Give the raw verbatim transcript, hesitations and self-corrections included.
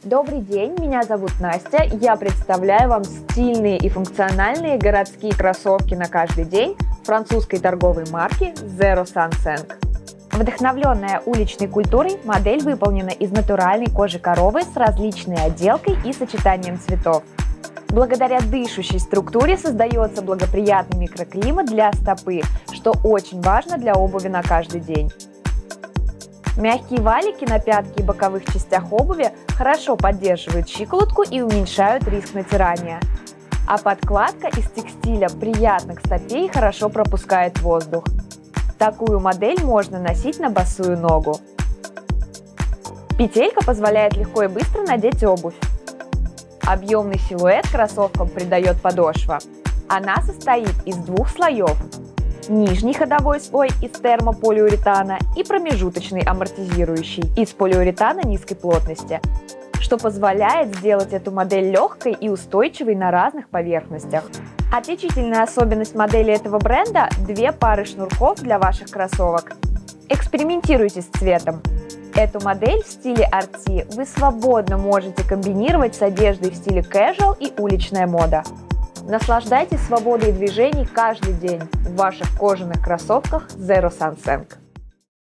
Добрый день, меня зовут Настя. Я представляю вам стильные и функциональные городские кроссовки на каждый день французской торговой марки Zero Sun Cinq. Вдохновленная уличной культурой, модель выполнена из натуральной кожи коровы с различной отделкой и сочетанием цветов. Благодаря дышащей структуре создается благоприятный микроклимат для стопы, что очень важно для обуви на каждый день. Мягкие валики на пятке и боковых частях обуви хорошо поддерживают щиколотку и уменьшают риск натирания. А подкладка из текстиля приятна к стопе и хорошо пропускает воздух. Такую модель можно носить на босую ногу. Петелька позволяет легко и быстро надеть обувь. Объемный силуэт кроссовкам придает подошва. Она состоит из двух слоев. Нижний ходовой слой из термополиуретана и промежуточный амортизирующий из полиуретана низкой плотности, что позволяет сделать эту модель легкой и устойчивой на разных поверхностях. Отличительная особенность модели этого бренда – две пары шнурков для ваших кроссовок. Экспериментируйте с цветом. Эту модель в стиле арти вы свободно можете комбинировать с одеждой в стиле casual и уличная мода. Наслаждайтесь свободой движений каждый день в ваших кожаных кроссовках Zero Sun Cinq.